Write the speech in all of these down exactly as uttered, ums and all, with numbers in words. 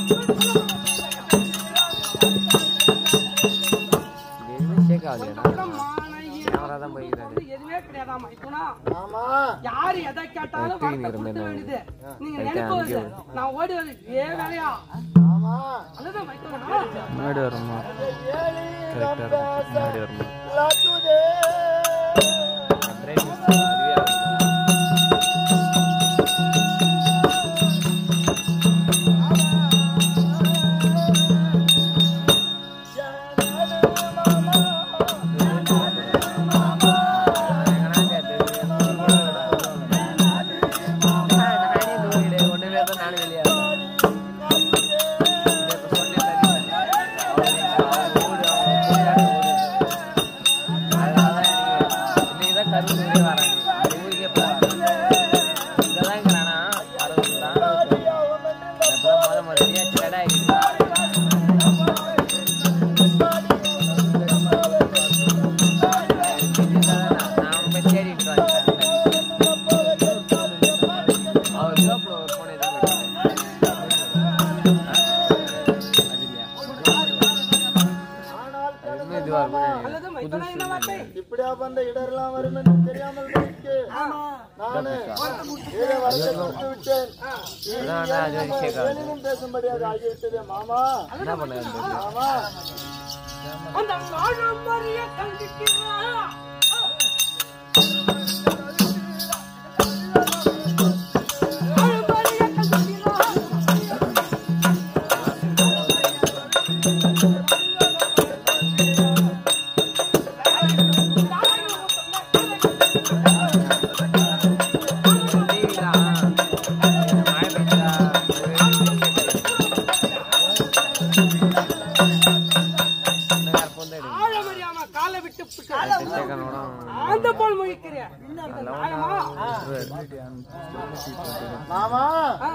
எதுவுமே கிடையாதாமா யாரு எதை கேட்டாலும் வேண்டியது நீங்க நினைப்பது நான் ஓடி வந்து ஏ வேலையா அதுதான் முன்னாடி வரணும் முன்னாடி வரணும் இப்படியா பண்ற இடரெல்லாம் வரும் என்று தெரியாமல் நானே விட்டேன் பேசும்படியாக ஆகிவிட்டது மாமா. மாமா மாமா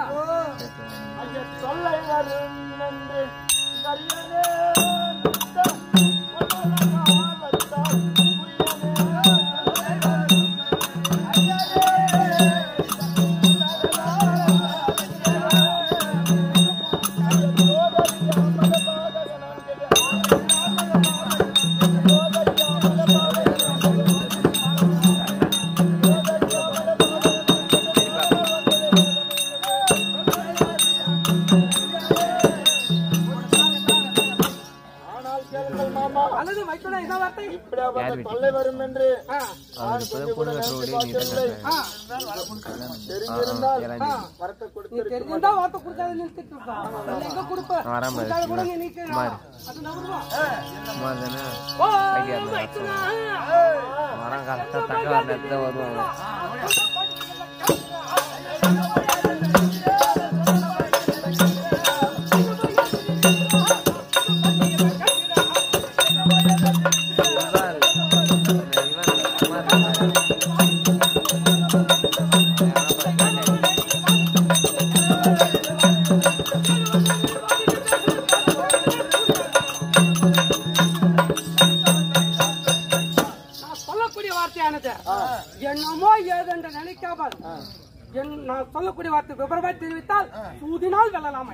சொல்லை வரும் என்று தொல்லை வரும் என்று தெரிஞ்சிருந்தால் வரத்தை கொடுத்திருந்தா வார்த்தை கொடுக்காத நிறுத்திட்டு எங்க கொடுப்ப கூட நீ நிக்கிறா அது நம்புமா மரம் கரெக்டா தக்க வரல வருவாங்க. என்னமோ ஏதென்று நினைக்காமல் நான் சொல்லக்கூடிய வார்த்தை விவரமா தெரிவித்தால் சூதினால் வெல்லலாம்.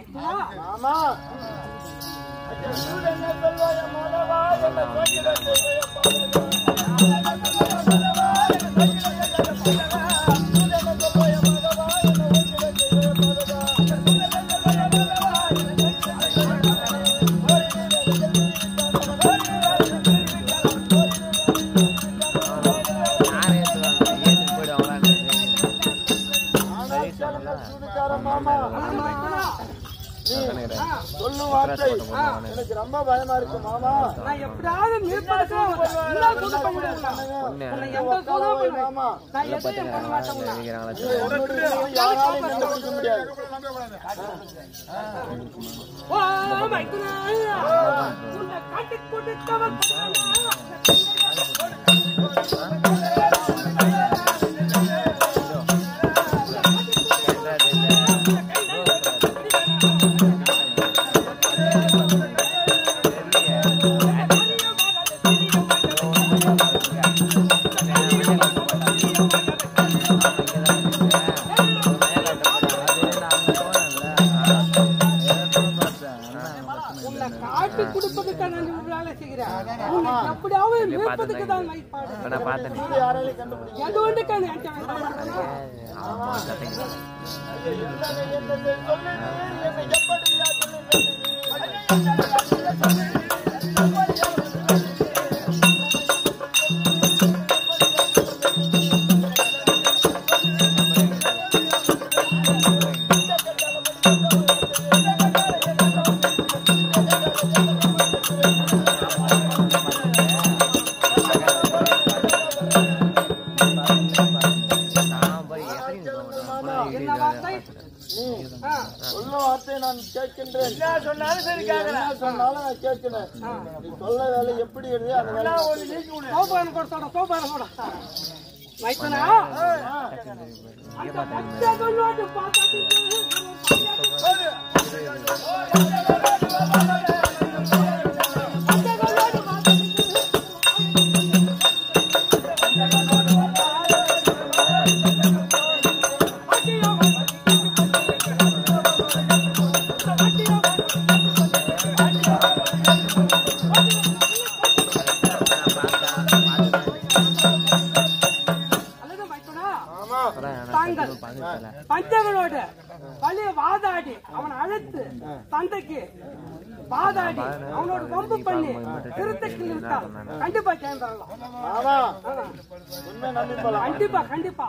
சொல்லு வார்த்தை எனக்கு ரொம்ப பயமா இருக்கு மாமா. நான் எப்படியாவது காட்டு குடுப்பதுக்கு நான் வேலை செய்கிறேன். உனக்கு எப்படியாவது மேற்பதுக்கு தான் மைப்பாடு. நான் பார்த்தேன். யாராலையும் கண்டுபிடிக்க எது ஒன்று கண்ணு ஆமா கட்டிங்க. சொல்ல வார்த்தை நான் கேட்கின்றேன். என்ன சொன்னாலும் சரி கேட்கிறேன். என்ன சொன்னாலும் நான் கேட்கிறேன். நீ சொல்ல வேலை எப்படி இருக்கு அந்த வேலை ஒரு நீக்கி விடு. சோபான போட சோபான போட மைக்கனா அந்த பச்சை கொள்ளோட்டு பாத்தாட்டு பஞ்சவனோட பழைய வாதாடி அவனை அழைத்து தந்தைக்கு வாதாடி அவனோட வம்பு பண்ணி திருத்தக்கு விட்டால் கண்டிப்பா சேர்ந்துடலாம். கண்டிப்பா கண்டிப்பா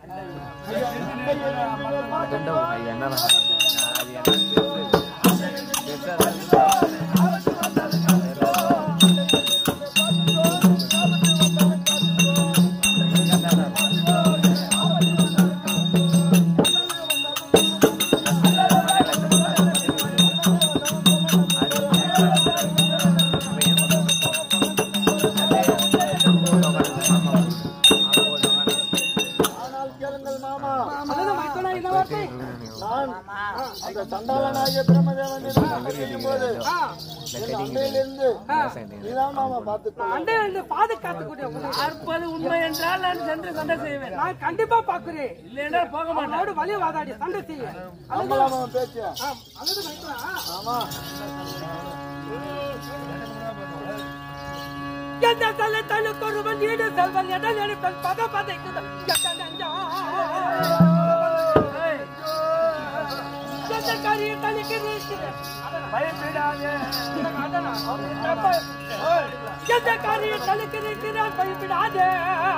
சண்டாளனாகிய பிரம்மதேவன் போது அண்டையிலிருந்து நீதான் மாமா பார்த்து அண்டையிலிருந்து பாதுகாத்துக்கூடிய அற்பது உண்மை என்றால் நான் சென்று சண்டை செய்வேன். நான் கண்டிப்பா பாக்குறேன். இல்லைன்னா போக மாட்டேன். வழி வாதாடி சண்டை செய்வேன். மாமா பேச்சு ஆமா எந்த தலை தலுக்கு ஒருவன் ஈடு செல்வன் எடல் எடுப்பன் பத பதைக்குது காரிய தனிக்கு பயப்படாதே எந்த காரிய தனிக்கு இருக்கிறான் பயப்படாதே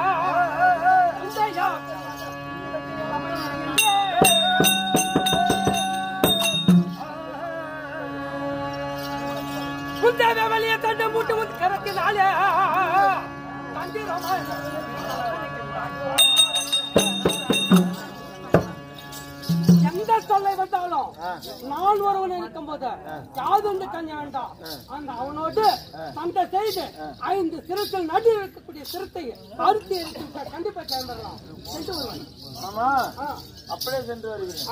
குந்தேவ வெளியே தண்டை மூட்டு வந்து கரத்தினாலே தந்திரமா எந்த தொல்லை வந்தாலும் நான் ஒருவன் இருக்கும் போது யாதொன்று கஞ்ச வேண்டாம். அந்த அவனோடு சண்டை செய்து ஐந்து சிறுத்தில் நடு இருக்கக்கூடிய சிறுத்தை அறுத்தி இருக்க கண்டிப்பா சேர்ந்துடலாம். சென்று வருவான். ஆமா அப்படியே சென்று வருகிறேன்.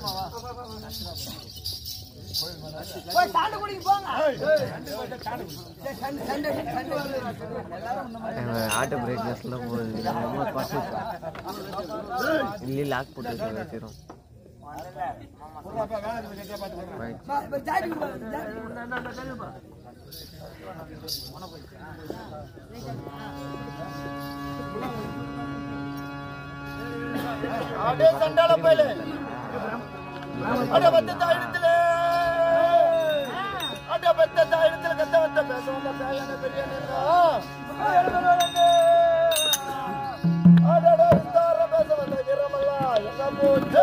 ஆட்டோ பிரைட்னஸ்ல இல்ல லாக் போட்டு வச்சிரும். அடே சண்டால போயில அட வந்து தாயிடத்திலே அட வந்து தாயிடத்திலே கத்த வந்து பேச வந்த பேயன பெரியனடா அடட ஸ்டார பேச வந்த வீரமல்லா எங்க போச்சு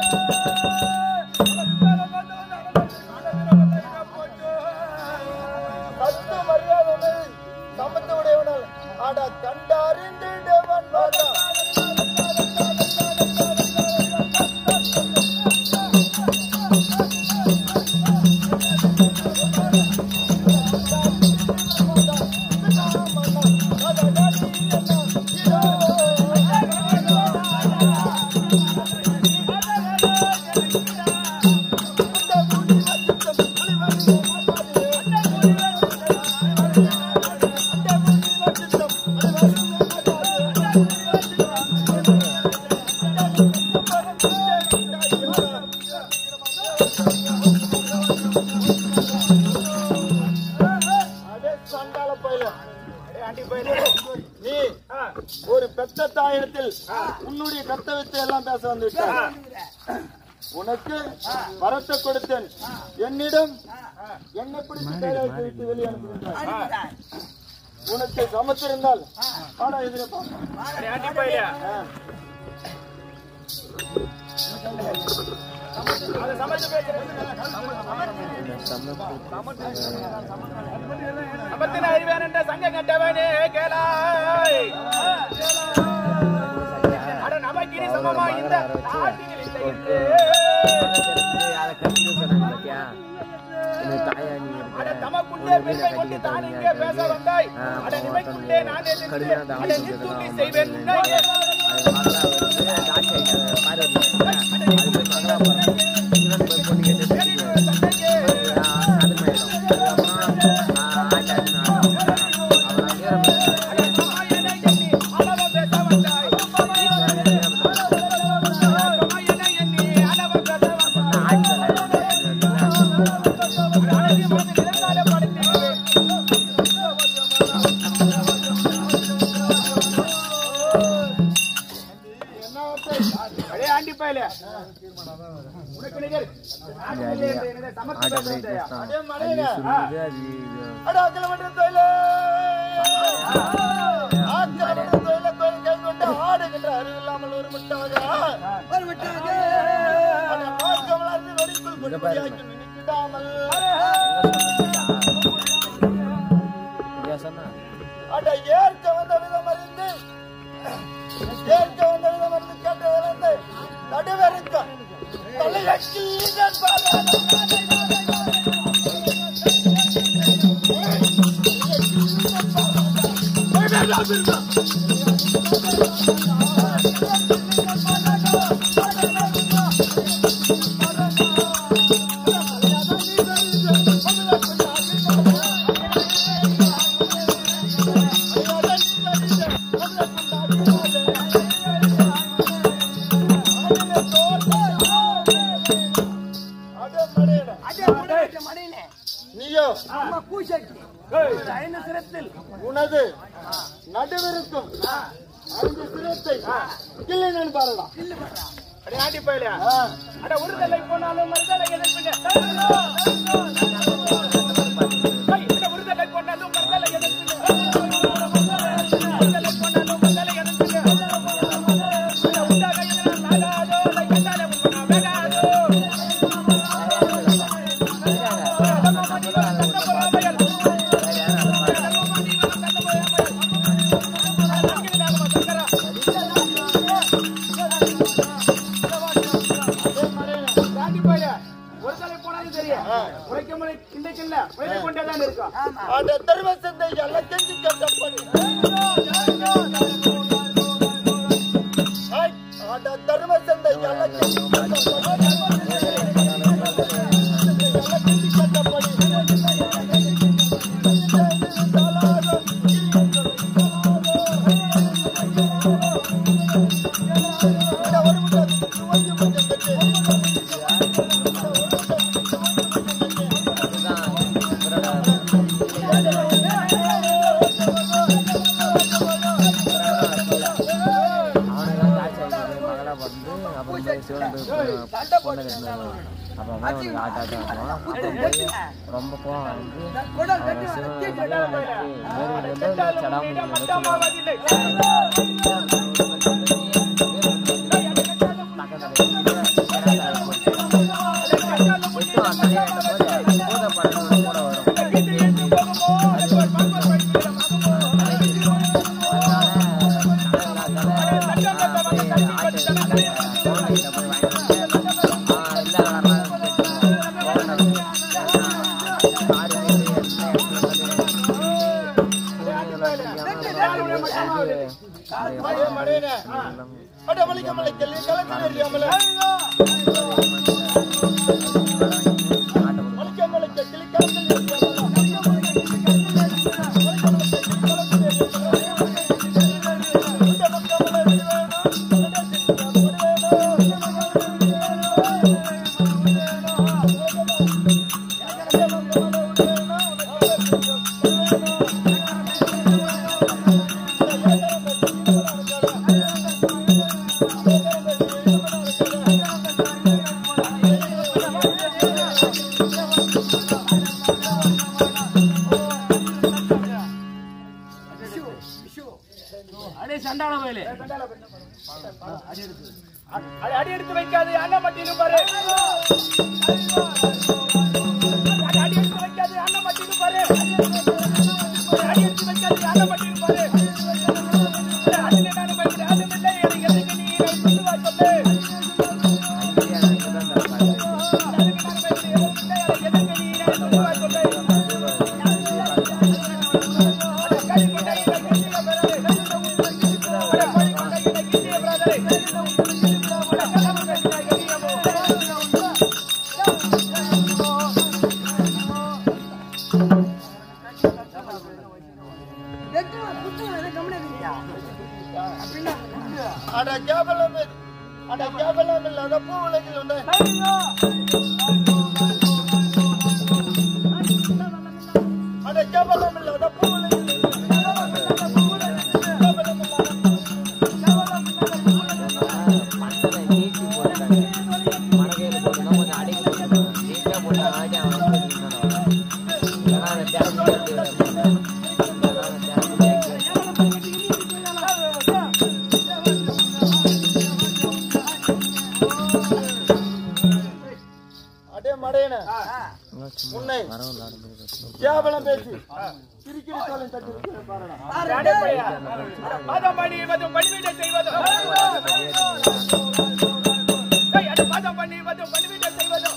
கத்து மரியாதை சமத்து உடையவனால் அட கண்டறிந்திடவன் வாடா Thank you. நீ ஒரு பெத்த தாயிடத்தில் உன்னுடைய கர்த்தவியத்தை எல்லாம் பேச வந்து விட்டார். உனக்கு வரத்தை கொடுத்தேன். என்னிடம் என்னை பிடித்து கையை விட்டு வெளியே அனுப்புகின்றார். உனக்கு சமத்திருந்தால் ஆனா எதிரே அறிவேன் என்ற சங்க கட்டவனே கேளாய். நமக்கு சமமா இந்த நாட்டில் இல்லை என்று தமக்குள்ளே பெருமை கொண்டு தான் இங்கே பேச வந்தாய். அட நிமைக்குள்ளே நான் எதிர்த்து செய்வேன். ஏற்க வந்த விதம் அறிந்து ஏற்க வந்த விதம் அறிந்து கேட்டதிலிருந்து நடுவருக்க உனது நடுவிருக்கும் ஐந்து சிரத்தை இல்லை நான் பாருடா. அடே ஆண்டி பயலே, அட ஒரு தலை போனாலும் மறுதலை எதிர்ப்பிங்க. அட ஒரு தலை போனாலும் மறுதலை எதிர்ப்பிங்க. ஒரு தலை போனாலும் மறுதலை எதிர்ப்பிங்க. உண்டாக எதிராக நாகாதோ லைகண்டால முன்னா வேகாதோ. ரொம்ப கோவம் அடி எடுத்து வைக்காது அண்ணன் மட்டின்னு பாரு. அடி எடுத்து வைக்காது அண்ணன் மட்டின்னு பாரு. அடி எடுத்து வைக்காது அண்ணன் மட்டின்னு பாரு. அண்ணன் பயப்படு அண்ணன் இல்லை எனக்கு எதுக்கு நீ சொல்லுவா சொல்லு. அட கேவலம் அட கேவலம் இல்லாத பூ உலகில் உண்டு. அட கேவலம் இல்லாத பூ உலகில் உன்னை கேவலம் பேசி சிரிக்கிற தோலை தட்டி பாருடா. பாதம் பண்ணி வந்து பணிவிட செய்வது பாதம் பண்ணி வந்து பணிவிட செய்வது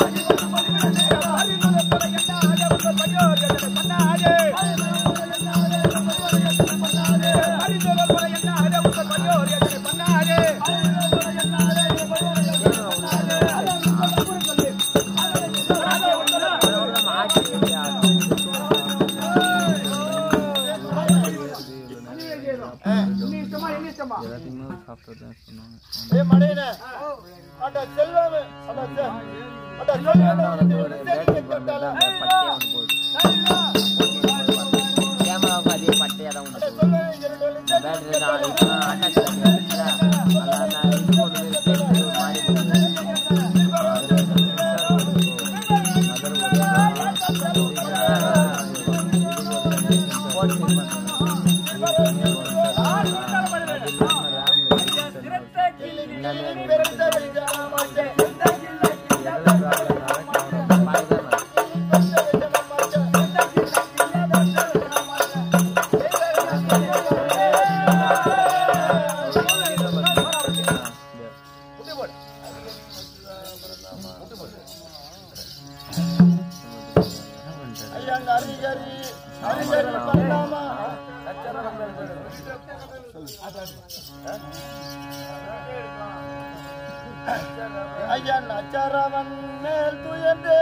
ஐயன் அச்சாரவன் மேல் துயர்ந்து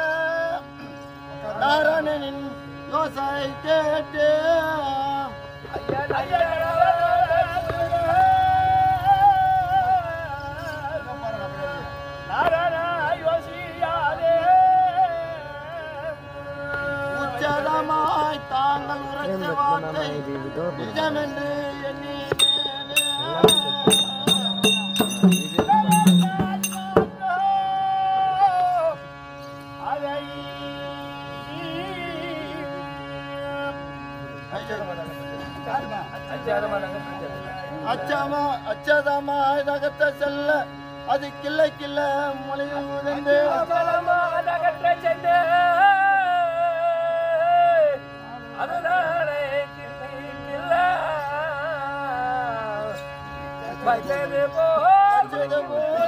நாராயணனின் யோசை கேட்டு உச்சதமாய் தாங்கள் உரைத்த வார்த்தை நிஜமென்று எண்ணி அச்சமா அச்சதமா நகத்த செல்ல அது கிள்ளை கிள்ள மொழியில் உதந்து நகற்ற சென்று அதுதானே கிள்ள பச்சது போச்சது போல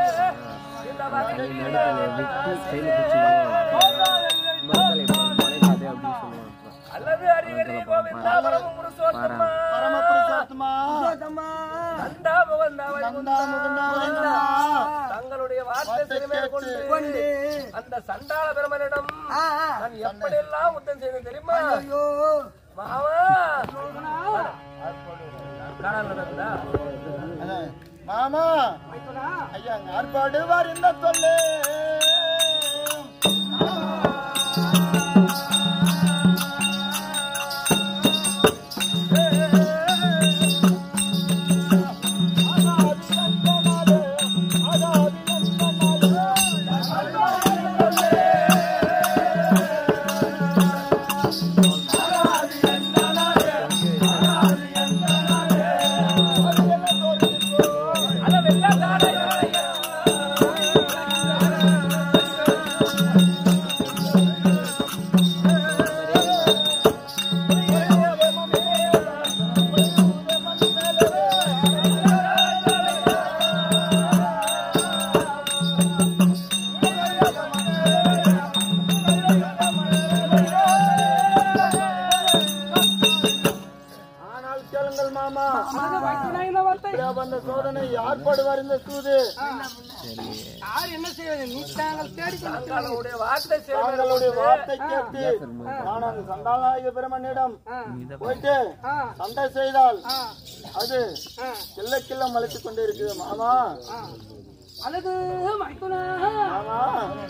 அல்லது அறிவறி கோவிந்தா பரம புருஷோத்தமா பரம புருஷோத்தமா நந்தா முகந்தா நந்தா முகந்தா தங்களுடைய வார்த்தை செவிமேல் கொண்டு அந்த சண்டாள பெருமனிடம் நான் எப்படி எல்லாம் முத்தம் செய்து தெரியுமா? ஐயோ மாமா மாமா ஐயா ஆர்ப்பாடுவார் இந்த தொல்லை வந்த சோதனை யார் போடுவார் இந்த சூது? யார் என்ன செய்வது? நீ தாங்கள் தேடிக்கொண்டு தங்களுடைய வார்த்தை தாங்களுடைய வார்த்தை கேட்டு நான் அந்த சண்டாளனாகிய பிரமனிடம் போயிட்டு சண்டை செய்தால் அது கிள்ள கிள்ள மலைத்துக் கொண்டே இருக்குது மாமா. அழகு மைத்துனா மாமா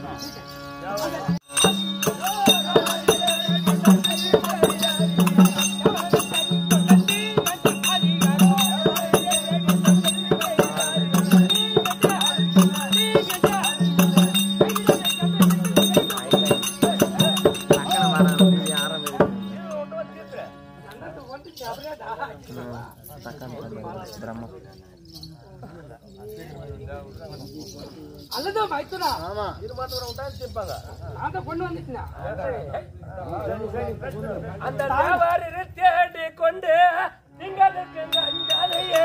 அல்லது மைத்துனா ஆமா நான் கொண்டு வந்துட்டேன். அந்த வியாபாரி தேடி கொண்டு திங்களுக்கு நஞ்சாலையே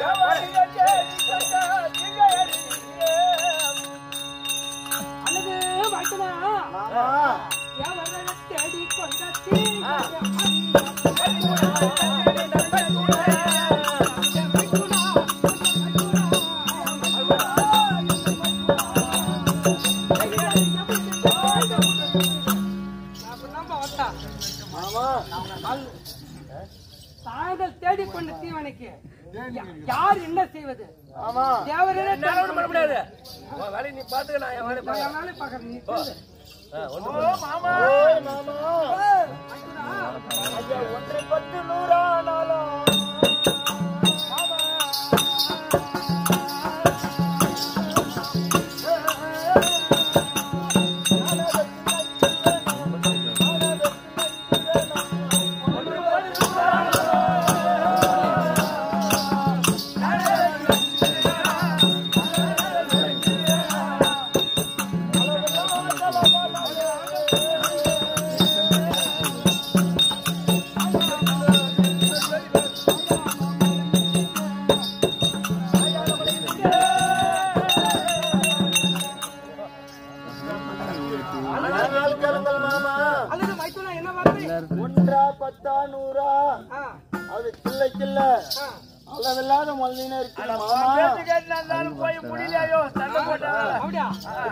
அல்லது மைத்துனா மாமா எவரை தேடி கொண்ட தாங்கள் தேடிக்கொண்ட தீவனைக்கு யார் என்ன செய்வது? ஆமா தேவரே பண்ண முடியாது. வேலை நீ பாத்துக்க, நான் என் வேலை வேலை பார்க்கறேன். நீ சொல்லு. மாமா ஓய் மாமா ஐயா ஒன்றை பத்து நூறானாலும் ஒன்றா பத்தா நூறா அது கிள்ள கிள்ள அளவில்லாத மல்லினா இருக்கு போய் முடியலையோ சண்டை போட்டா அப்படியா?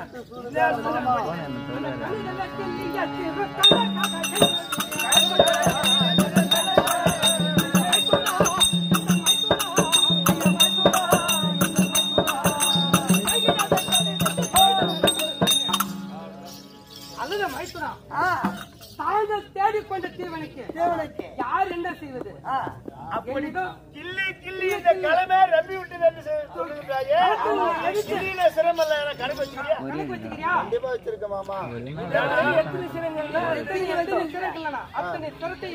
அல்லது மைத்துனா தாங்கள் தேடிக்கொண்ட தீவனைக்கு யார் என்ன செய்வது? அப்படி கிள்ளி கிள்ளி இந்த கிழமை ரம்பி விட்டு சொல்லுறாயே. கிள்ளியில சிரமம் இல்ல, கணக்கு வச்சுக்கிறியா? கணக்கு வச்சுக்கிறியா? கண்டிப்பா வச்சிருக்க மாமா. எத்தனை சிரங்கள்னா எத்தனை எத்தனை சிரங்கள்னா அத்தனை சிரத்தை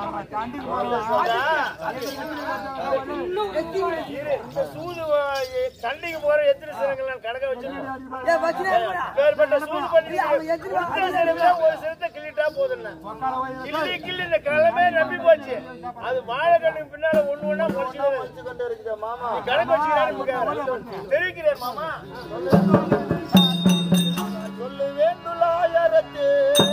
இந்த சூது சண்டைக்கு போற எத்தனை சிரங்கள் கணக்க வச்சிருக்கேன். பேர்பட்ட சூது பண்ணி ஒரு சிரத்தை கிள்ளிட்டா போதுன்னா கிள்ளி கிள்ளி இந்த கிழமை நம்பி போச்சு. அது வாழை கண்ணு பின்னால ஒண்ணு ஒண்ணா வச்சு கொண்டு இருக்கிற மாமா கணக்கு வச்சுக்கிறாரு தெரிவிக்கிறேன் மாமா. சொல்லு வேண்டுலாயரத்து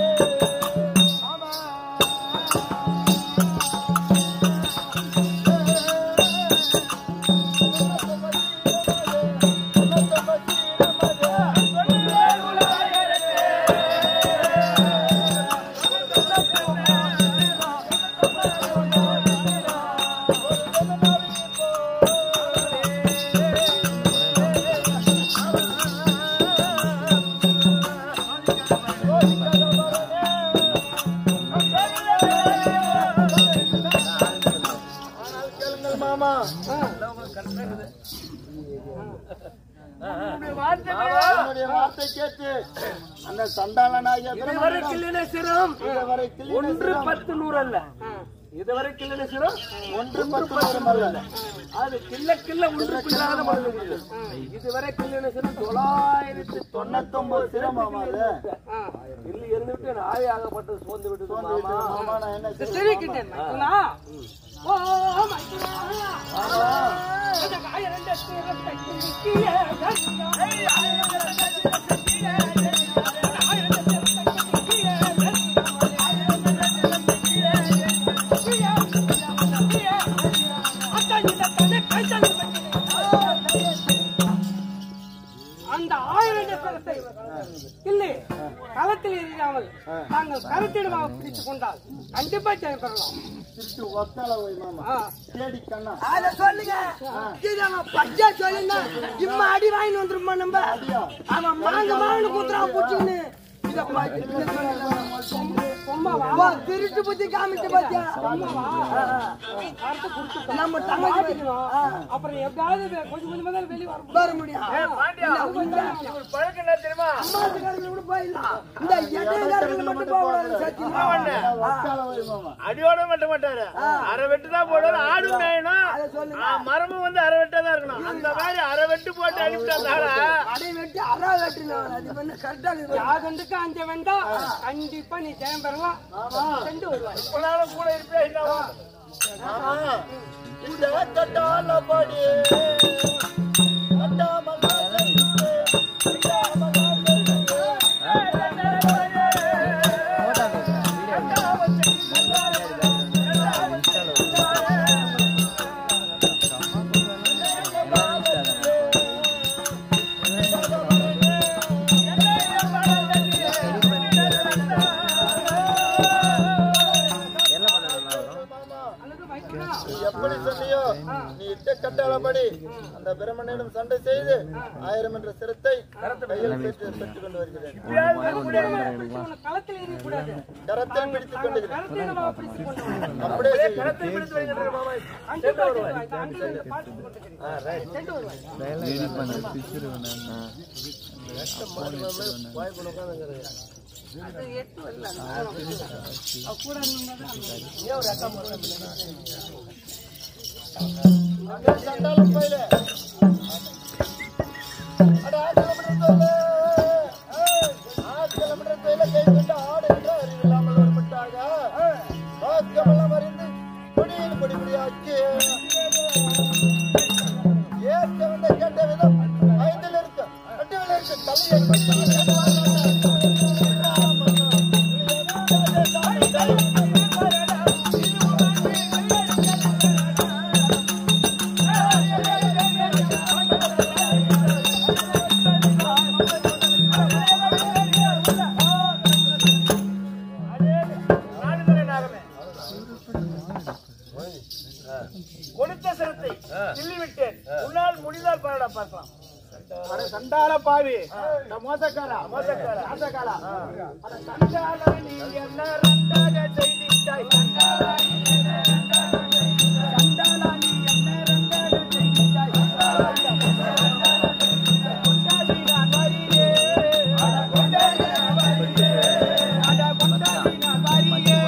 மாமா என்னுடைய வார்த்தை கேட்டு அந்த சண்டாளனாகிய இதுவரை கிள்ளின சிரம் இதுவரை ஒன்று பத்து நூறு அல்ல. இதுவரை கிள்ளின சிரம் ஒன்று பத்து நூறு அல்ல. அது கிள்ள கிள்ள ஒன்று பிள்ளாத மருந்து. இதுவரை கிள்ளின சிரம் தொள்ளாயிரத்தி தொண்ணூத்தி ஒன்பது சிரம் மாமா. அது கிள்ளி இருந்துட்டு நாய் ஆகப்பட்டது சோர்ந்து விட்டு மாமா. மாமா நான் என்ன தெரிவிக்கிட்டேன் மைத்துனா. ஓ மைத்துனா அந்த காய ரெண்டு சிரத்தை கிள்ளியே அவனை கருத்திடமாக பிடித்துக் கொண்டால் கண்டிப்பா ஜெயம் பெறலாம். திருட்டு ஒத்தால போய் மாமா தேடி கண்ணா அத சொல்லுங்க. இது அவன் பச்சை சொல்லுங்க. இம்மா அடி வாங்கி வந்துருமா நம்ம. அவன் மாங்க மாங்க குத்துறா புடிச்சுன்னு இத பாத்து பொம்மாவா திருட்டு புத்தி காமிச்சு பாத்தியா நம்ம தங்கச்சி அப்புறம் எப்படியாவது கொஞ்சம் கொஞ்சமா தான் வெளியே வர வர முடியும். பாண்டியா இவர் பழக்கம் என்ன தெரியுமா? அம்மாவுக்கு காரங்க கூட போயிடலாம். இந்த எட்டையங்காரங்க மட்டும் போகக்கூடாது சத்தியமா. ஒத்தால போய் மாமா அடியோட மட்டும் மாட்டாரு, அரை வெட்டு தான் போடுவாரு. ஆடு மேயணும், மரமும் வந்து அரை வெட்டா தான் இருக்கணும். அந்த மாதிரி அரை வெட்டு போட்டு அனுப்பிட்டாங்க. அடை வெட்டி அரா வெட்டினவன் அது பண்ண கரெக்டா இருக்கு. யாகண்டுக்கு அஞ்ச வேண்டாம், கண்டிப்பா நீ ஜெயம் பெறலாம். சென்று வருவாய். இப்பனாலும் கூட இருப்பேன். மாமா இந்த கட்டால படி கட்டாமல் எப்படி சொன்னியோ நீ இட்ட கட்டாளப்படி அந்த பிரமனிடம் சண்டை செய்து ஆயிரம் என்ற சிரத்தை கையில் பெற்று பெற்றுக் கொண்டு வருகிறேன். களத்தில் இருக்கக்கூடாது, கரத்தை பிடித்துக் கொண்டு கருத்திடமாக பிடித்துக் கொண்டு அப்படியே கரத்தை பிடித்து வருகின்ற மாமா. கண்டிப்பா வருவாய். அங்கே பார்த்துக் கொண்டிருக்கிறேன். சென்று வருவாய். கண்டாலும் போயில அட கிலோமீட்டர் தோல ஆறு கிலோமீட்டர் தோல கை கொண்டு ஆடு என்று அறிவில்லாமல் வரும்பட்டாக வாக்கமெல்லாம் அறிந்து பொடியில் பொடி பொடியாக்கி ஏற்க வந்த கேட்ட விதம் ஐந்தில் இருக்கு கட்டுவில் இருக்கு தலையில் கொடுத்த சிரத்தை கிள்ளிவிட்டேன், உன்னால் முடிந்தால் பாருடா பார்க்கலாம். சண்டால பாவி மோசக்காரா மோசக்காரா மோசக்காரா சண்டால நீ என்ன ரெண்டாக செய்திட்டாய். சண்டால நீ என்ன ரெண்டாக செய்திட்டாய். சண்டால நீ என்ன ரெண்டாக செய்திட்டாய். கொண்டாடி நான் வரியே அட கொண்டாடி நான் வரியே அட கொண்டாடி நான் வரியே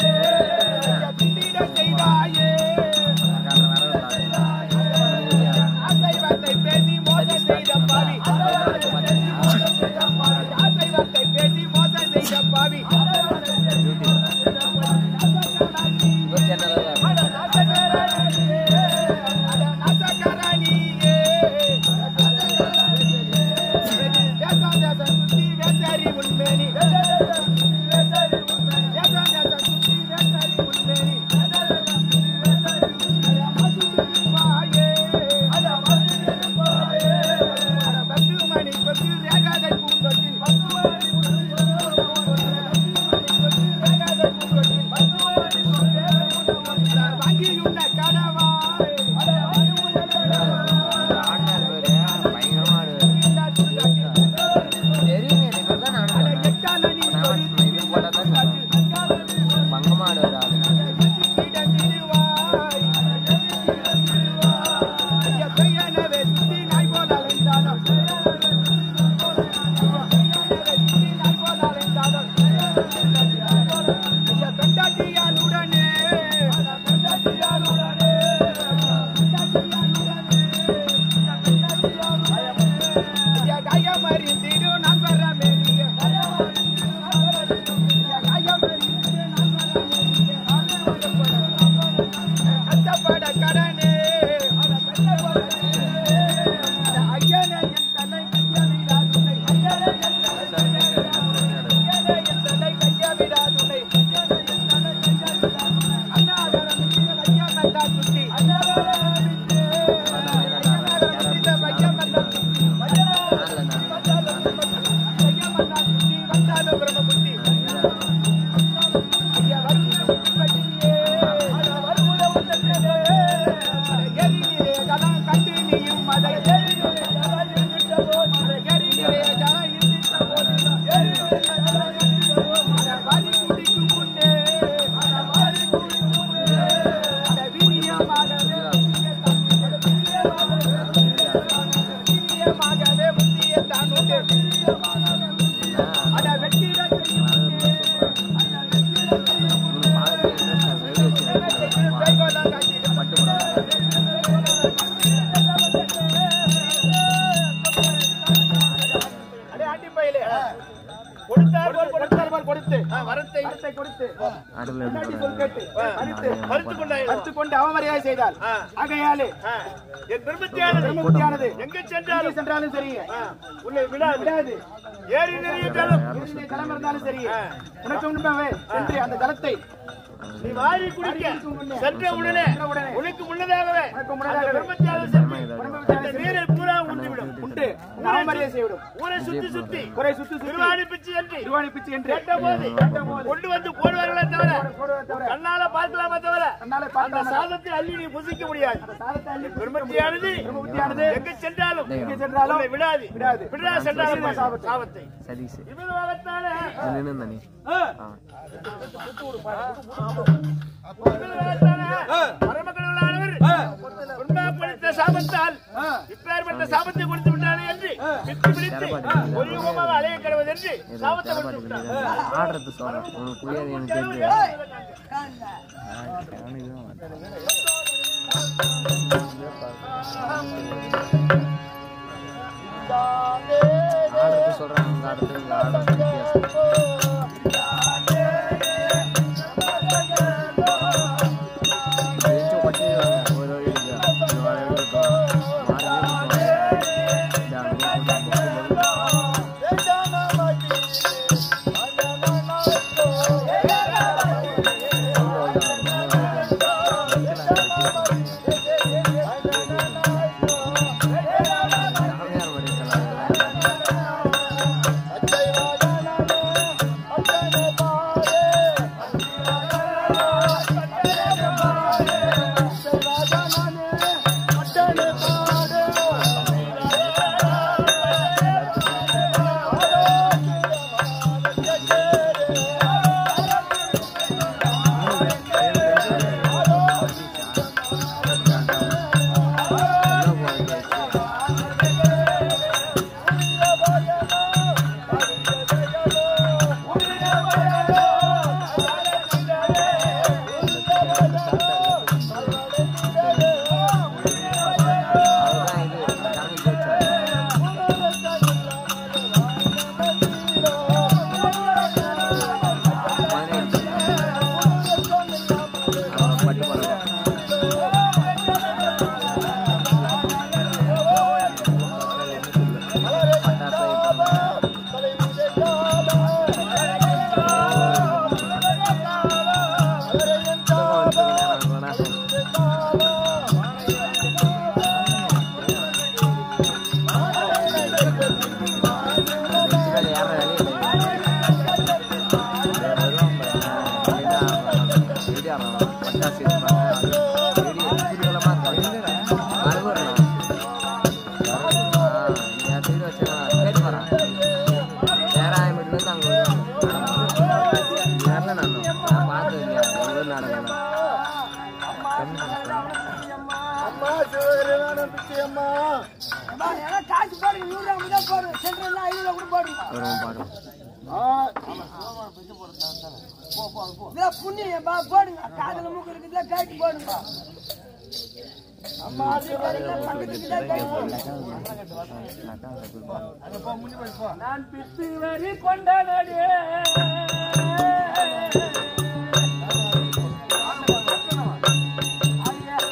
செய்தாயே கஷ்டப்பட கடனே ஐயனே என் தலை கையவிடாதுனை ஐயனே என் தலை ஐயனே என் தலை கையவிடாதுனை அண்ணாவரம் ஐயா மந்தா சுத்தி அண்ணாவரம் ஐயா மந்தா சுத்தி ஐயா மந்தா சுத்தி வந்தாலோ பிரம்மபுத்தி ஐயா வருமுடியே அட வருமுட உத்தரே எரினிலே கலாம் கட்டினியும் மலை எரினிலே கலாம் இருந்தவோ எரினிலே கலாம் இருந்தவோ எரினிலே கலாம் இருந்தவோ அட வாரி குடிக்கும் முன்னே அட வாரி குடிக்கும் முன்னே அட வீரியமாகவே வீரியமாகவே முத்திய தானுடே அட வெற்றிட செய்யும் முன்னே அவமரியாதை செய்தால் ஆகையாலே என் பிரம்மத்தியானது எங்கே சென்றாலும் சென்றாலும் சரி உன்னை விடாது ஏறி நிறைய ஜலம் இருந்தாலும் சரி உனக்கு உண்மையாவே சென்று அந்த ஜலத்தை நீ வாரி குடிக்க சென்ற உடனே உனக்கு முன்னதாகவே பிரம்மத்தியானது சென்று நீரை பூரா உண்டுவிடும் உண்டு அவமரியாதை செய்விடும் ஊரை சுத்தி சுத்தி ஊரை சுத்தி திருவாணி பிச்சு என்று திருவாணி பிச்சு என்று கேட்டபோது கொண்டு வந்து போடுவார்களே தவிர கண்ணால பார்க்கலாமே தவிர அந்த சாதத்தை அள்ளி நீ புசிக்க முடியாது பிரம்மத்தியானது பிரம்மத்தியானது எங்க சென்றாலும் எங்க சென்றாலும் விடாது விடாது விடா சென்றாலும் சாபத்தை இவ்வளவாகத்தானே பரமகடவுளானவர் உண்மைப்படுத்த சாபத்தால் இப்பேற்பட்ட சாபத்தை கொடுத்து விட்டானே என்று பித்து பிடித்து ஒரு யுகமாக அலைய கிடவது என்று சாபத்தை கொடுத்து விட்டார். ஆடுறது சொல்ல உனக்கு புரியாது எனக்கு தெரிஞ்சு ஆடுறது சொல்றாங்க ஆடுறது ஆடுறது நான் பித்து வரி கொண்டாடே ஐயா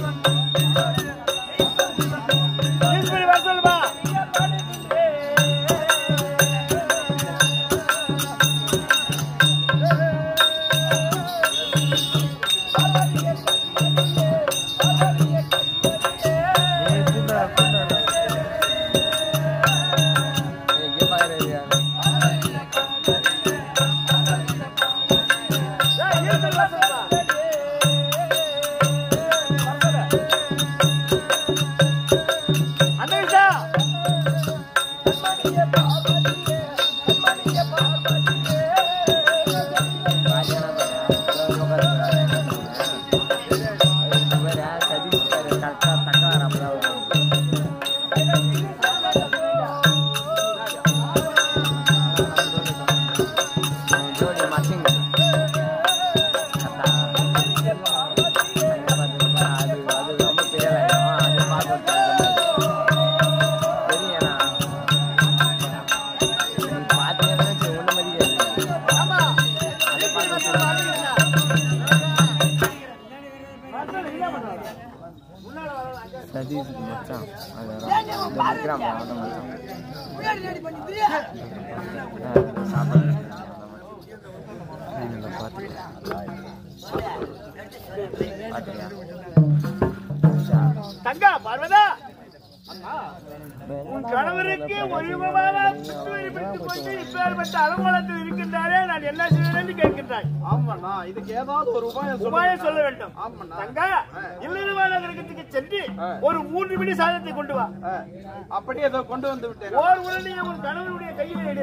ஈஸ்வரி வர சொல்லுமா. சதீஷுக்கு மச்சான் சாப்பாடு தங்கா பார்வதா, உன் கணவருக்கு ஒரு யுகமாக கொண்டு இப்பேற்பட்ட அலுவலகத்தில் இருக்கின்றாரே, நான் என்ன செய்வேன் என்று கேட்கின்றாய். ஆமாண்ணா, இதுக்கு ஏதாவது ஒரு உபாயம் உபாயம் சொல்ல வேண்டும். தங்கா, இல்லிருவான கிரகத்துக்கு சென்று ஒரு மூன்று மணி சாதத்தை கொண்டு வா. அப்படியே ஏதோ கொண்டு வந்து விட்டேன். ஓர் உடனே உன் கணவனுடைய கையில் எடு.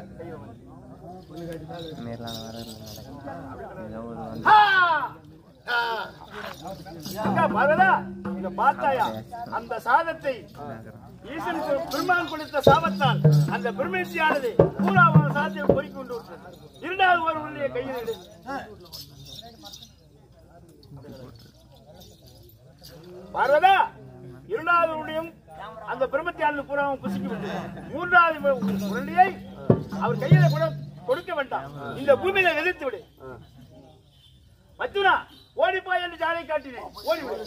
பார்வதா, இங்க பார்த்தாயா அந்த சாதத்தை? ஈசனுக்கு பெருமான் கொடுத்த சாபத்தால் அந்த பெருமையானது பூராவான சாதத்தை பொறிக் கொண்டு விட்டது. இரண்டாவது ஒரு உடைய கையில் எடு. பார்வதா, இரண்டாவது உடையும் அந்த பெருமத்தியானது பூராவும் புசிக்கி விட்டது. மூன்றாவது உருளையை அவர் கையில கூட கொடுக்க வேண்டாம், இந்த பூமியில எதிர்த்து விடு. மச்சுனா, ஓடிப்போய் என்று ஜாலை காட்டினேன், ஓடிவிடு.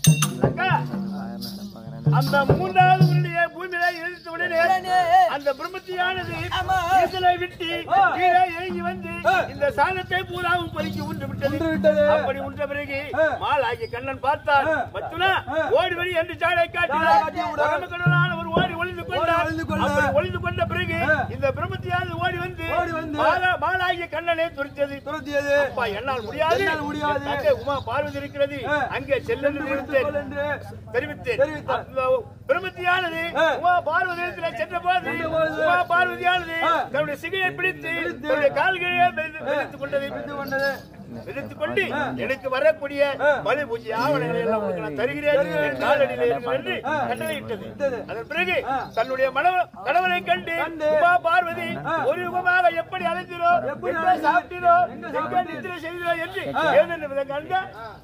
அந்த மூன்றாவது உருளையை பூமியில எதிர்த்து விட அந்த பிரம்மத்தியானது ஈசனை விட்டு கீழே இறங்கி வந்து இந்த சாதத்தை பூராவும் பறிக்கி உண்டு விட்டது. அப்படி உண்ட பிறகு மாலாகிய கண்ணன் பார்த்தார். மச்சுனா, ஓடி வழி என்று ஜாலை காட்டினார். கடலான ஒரு ஓடி ஒளிந்து கொண்டார். அப்படி ஒளிந்து கொண்ட பிறகு இந்த பிரம்மத்தியானது ஓடி வந்து மாலாகிய கண்ணனை துரித்தது. அப்பா, என்னால் முடியாது, அங்கே உமா பார்வதி இருக்கிறது, அங்கே செல்லென்று தெரிவித்தேன். பிரம்மத்தியானது உமா பார்வதி சென்ற போது உமா பார்வதியானது தன்னுடைய சிகையை பிடித்து கால்களையே விரித்துக் கொண்டது. விரித்துக் கொண்டு எனக்கு வரக்கூடிய பலி பூஜை ஆவணங்களை எல்லாம் நான் தருகிறேன், என் காலடியில் என்று கட்டளையிட்டது. அதன் பிறகு தன்னுடைய கணவனை கண்டு உமா பார்வதி ஒரு யுகமாக எப்படி அழைத்தீரோ, எப்படி சாப்பிட்டீரோ, எங்கே நித்திரை செய்தீரோ என்று ஏதென்று விதம் கண்ட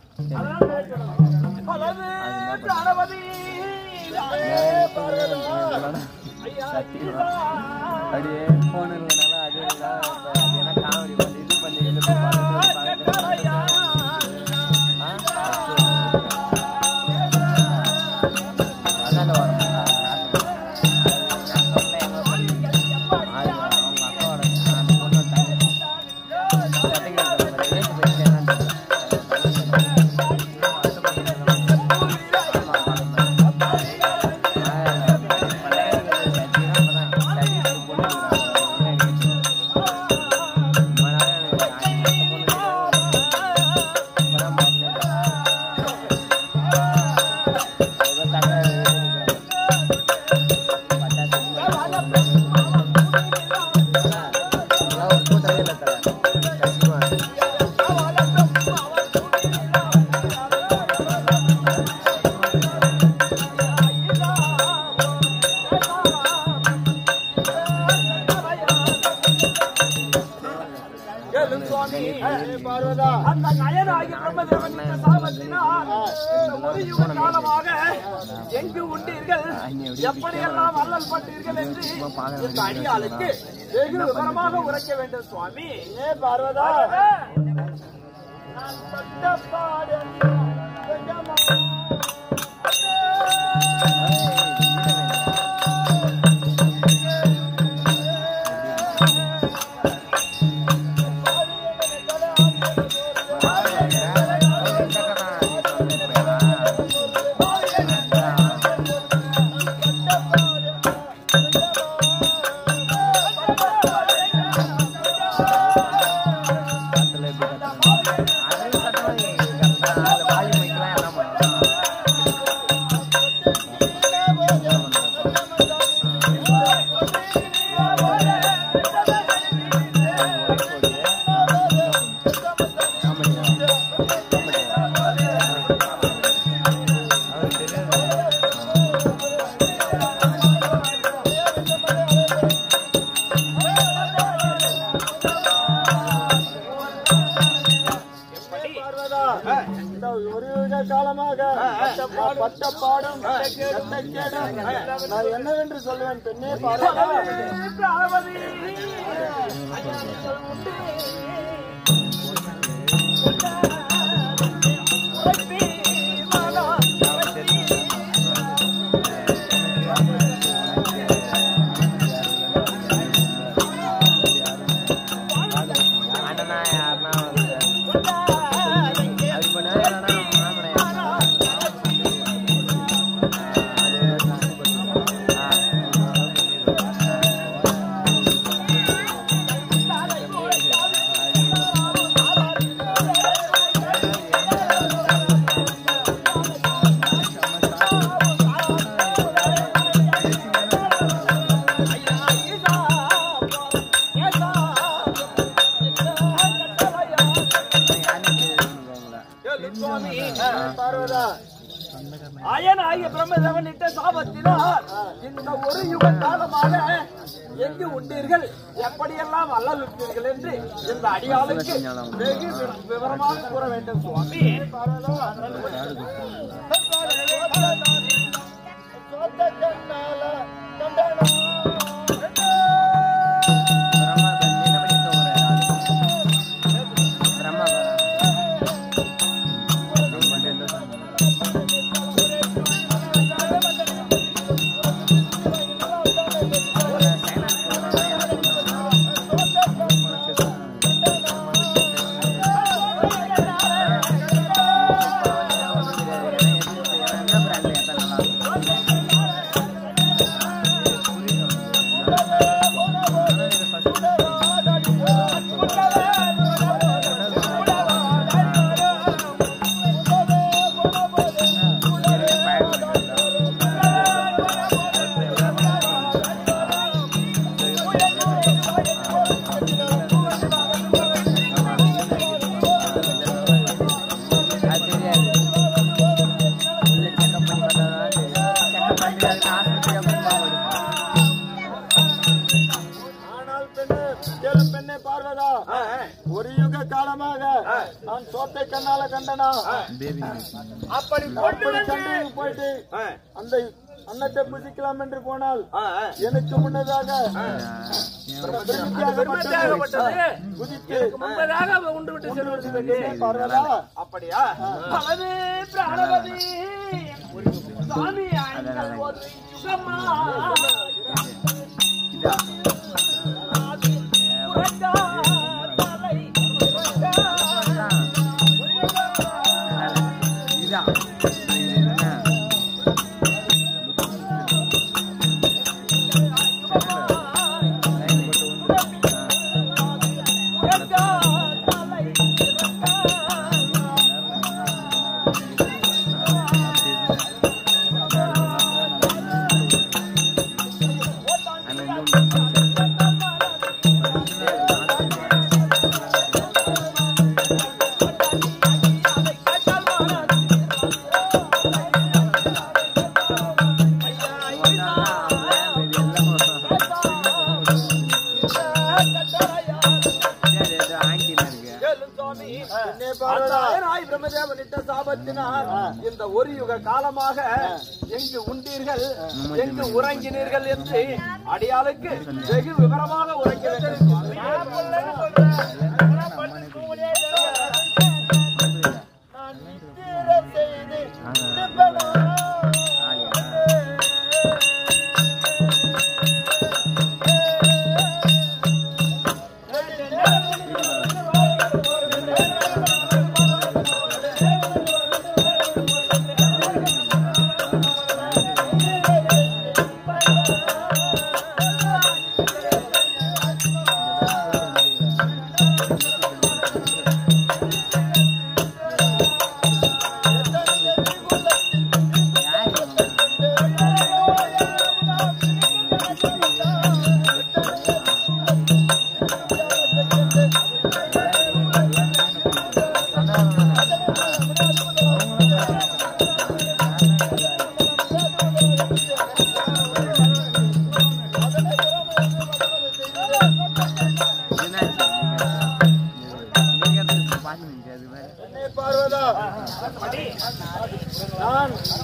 அப்படியே போன் இல்லைனால அது என்ன காமெடி பண்ணி இது பண்ணி இது பண்ணி அந்த நயனாகி பிரம்மதேவன் சாபத்தினால் ஒரு யுக காலமாக எங்கு உண்டீர்கள், எப்படியெல்லாம் அல்லல் பட்டீர்கள் என்று இந்த அடியாளுக்கு வெகு விவரமாக உரைக்க வேண்டும் சுவாமி. ஏ பார்வதா, நான் பட்ட பாடு நான் பட்ட பாடும் எந்த கேடும் நான் என்னவென்று சொல்லுவேன் பெண்ணே பார்வதா. அயனாகிய பிரம்மதேவன் இட்ட சாபத்தினால் இந்த ஒரு யுக காலமாக எங்கு உண்டீர்கள், எப்படியெல்லாம் அல்லலுற்றீர்கள் என்று இந்த அடியாளுக்கு வெகு விவரமாக கூற வேண்டும் சுவாமி. ஒரு யுக காலமாக நான் சோத்தை கண்ணால கண்டனா அப்படி போயிட்டு அந்த அன்னத்தை புசிக்கலாம் என்று போனால் எனக்கு முன்னதாக அப்படியா சாமி இந்த ஒரு யுக காலமாக எங்கு உண்டீர்கள், எங்கு உறங்கினீர்கள் என்று அடியாளுக்கு வெகு விவரமாக உரைக்க வேண்டும்.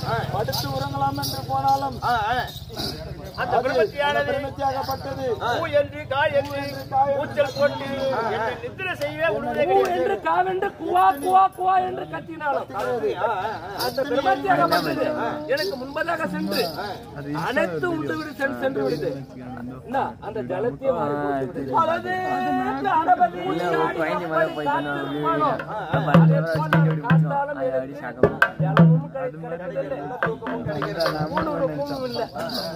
படுத்து உறங்கலாம் என்று போனாலும் அந்த பிரம்மத்தியானது பிரமித்தியாகப்பட்டது பூ என்று காய் என்று ஊச்சல் போட்டு என்னை நித்திர செய்ய உணர்வே பூ என்று காவென்று குவா குவா குவா என்று கத்தினாலும் அந்த பிரம்மத்தியாகப்பட்டது எனக்கு முன்பதாக சென்று அனைத்து உண்டு விடு சென்று சென்று விடுது என்ன அந்த ஜலத்தை அதாவது கணபதி குழந்தை மேல போய் ஜலமும் கிடைக்கிறது தூக்கமும் கிடைக்கிறது ஒன்றும் இல்லை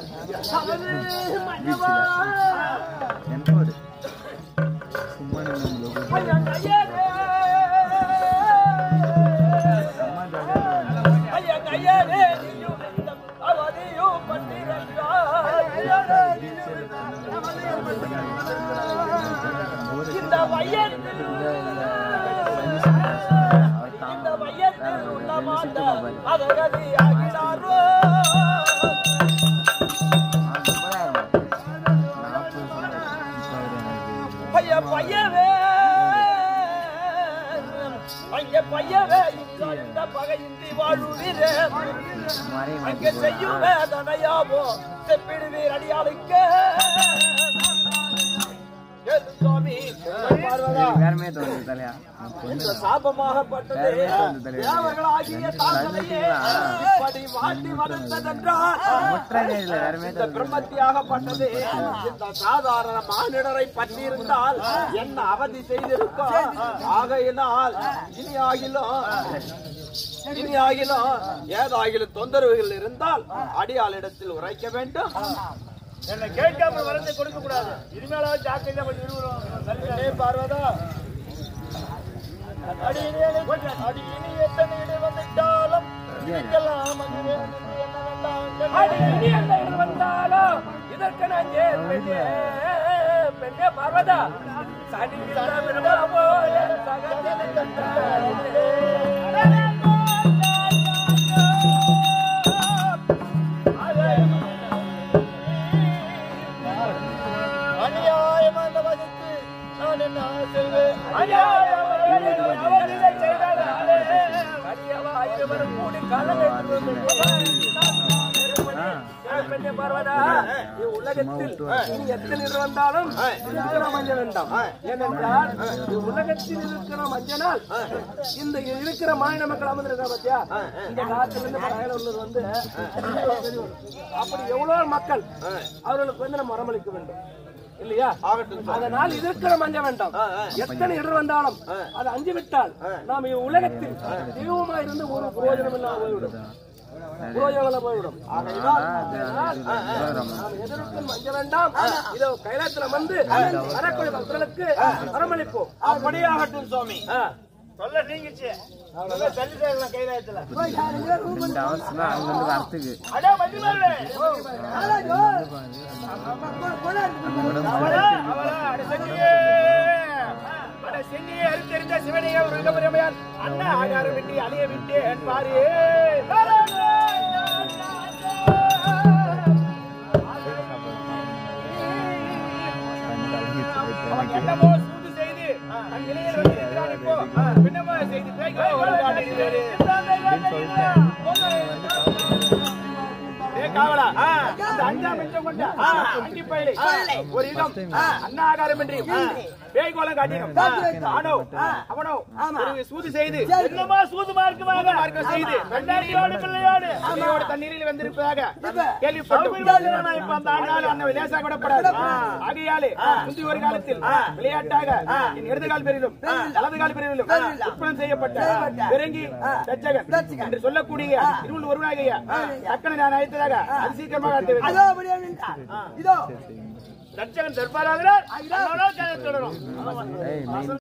இந்த வயத்தில் இந்த வயத்தில் உள்ள மாட்டார் அதகதி ஆகினாரோ பைய பையவே அங்கே பையவே இந்த பகையின்றி வாழுவீரே அங்கே செய்யும் வேதனையாவோ செப்பிடுவீர் அடியாளுக்கு சாபமாகப்பட்டது தேவர்களாகிய தாங்களையே இப்படி வாட்டி வளர்த்ததென்றால் இந்த பிரம்மத்தியாகப்பட்டது இந்த சாதாரண மானிடரை பற்றியிருந்தால் என்ன அவதி செய்திருக்கும் ஆகையினால் இனி ஆகிலும் இனி ஆகிலும் ஏதாகிலும் தொந்தரவுகள் இருந்தால் அடியாளிடத்தில் உரைக்க வேண்டும் என்னை கேட்காம வரத்தை கொடுக்க கூடாது இனிமேலாவது ஜாக்கிரதையா கொஞ்சம் விடுவோம் பார்வதா அடி அடி இனி எத்தனை இடி வந்துட்டாலும் இதுக்கெல்லாம் வந்தாலும் இதற்கு நான் பெண்ணே பெண்ணே பார்வதா சனி உலகத்தில் எத்தனை வந்தாலும் மஞ்சள் வேண்டாம் ஏனென்றால் உலகத்தில் இருக்கிற மஞ்சனால் இந்த இருக்கிற மாநில மக்கள் அமர்ந்திருக்கா பத்தியா இந்த காலத்துல இருந்து வந்து அப்படி எவ்வளவு மக்கள் அவர்களுக்கு வந்து நம்ம வரமளிக்க வேண்டும் இல்லையா ஆகட்டும் அதனால் இருக்கிற மஞ்சள் வேண்டாம் எத்தனை இடர் வந்தாலும் அது அஞ்சு விட்டால் நாம் உலகத்தில் தெய்வமா இருந்து ஒரு பிரயோஜனம் இல்லாம போய்விடும் பிரயோஜனம் போய்விடும் ஆகையினால் எதற்கும் மஞ்சள் வேண்டாம் இதோ கைலாயத்துல வந்து வரக்கூடிய பக்தர்களுக்கு வரமளிப்போம் அப்படியாகட்டும் சுவாமி சொல்ல நீங்கிச்சு தள்ளி சேரலாம் கைலாயத்துல அடா மஞ்சள் சென்னியை அறுத்தெறிந்த சிவனையா ஒரு அண்ணா ஆகாரம் விட்டு அலைய விட்டு பாரு என்னமோ சூது செய்து தன் நிலையில் வந்து இப்போ பின்னமா செய்து காவலா அஞ்சாம் மிச்சம் கொண்ட அங்கி பயிலை ஒரு இடம் அண்ணா ஆகாரம் என்று பேய் கோலம் காட்டினோம் ஆனோ அவனோ சூது செய்து என்னமா சூது மார்க்கமாக மார்க்கம் செய்து பெண்ணாடியோடு பிள்ளையோடு அம்மையோடு தண்ணீரில் வந்திருப்பதாக கேள்விப்பட்டு இப்ப அந்த ஆண்டால் அண்ணன் லேசா கூடப்படாது ஆகையாலே முந்தி ஒரு காலத்தில் விளையாட்டாக என் இடது கால் பெரிலும் வலது கால் பெரிலும் ஒப்பனம் செய்யப்பட்ட பெருங்கி தச்சகன் என்று சொல்லக்கூடிய இருள் ஒருவனாகிய தக்கனை நான் அழைத்ததாக அதிசீக்கிரமாக இதோ தச்சகன் தற்பாராகிறார் தொடரும்